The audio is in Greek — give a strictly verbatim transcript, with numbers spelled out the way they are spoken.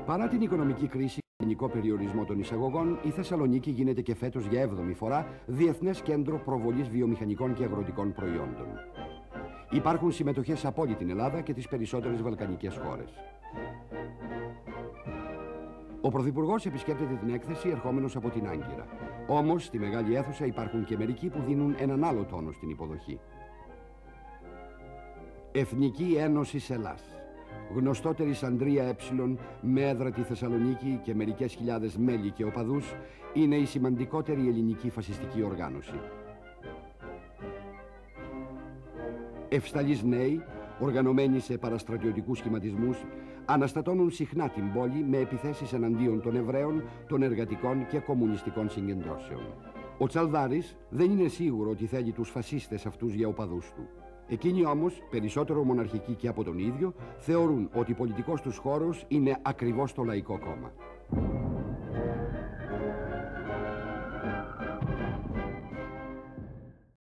Παρά την οικονομική κρίση και γενικό περιορισμό των εισαγωγών, η Θεσσαλονίκη γίνεται και φέτος για έβδομη φορά διεθνές κέντρο προβολής βιομηχανικών και αγροτικών προϊόντων. Υπάρχουν συμμετοχές από όλη την Ελλάδα και τις περισσότερες βαλκανικές χώρες. Ο Πρωθυπουργός επισκέπτεται την έκθεση ερχόμενος από την Άγκυρα. Όμως, στη μεγάλη αίθουσα υπάρχουν και μερικοί που δίνουν έναν άλλο τόνο στην υποδοχή. Εθνική Ένωση Ελλάς, γνωστότερη σαν τρία ε, με έδρα τη Θεσσαλονίκη και μερικές χιλιάδες μέλη και οπαδούς, είναι η σημαντικότερη ελληνική φασιστική οργάνωση. Ευσταλείς νέοι, οργανωμένοι σε παραστρατιωτικούς σχηματισμούς, αναστατώνουν συχνά την πόλη με επιθέσεις εναντίον των Εβραίων, των εργατικών και κομμουνιστικών συγκεντρώσεων. Ο Τσαλδάρης δεν είναι σίγουρο ότι θέλει τους φασίστες αυτούς για οπαδούς του. Εκείνοι όμως, περισσότερο μοναρχικοί και από τον ίδιο, θεωρούν ότι πολιτικός τους χώρος είναι ακριβώς το Λαϊκό Κόμμα.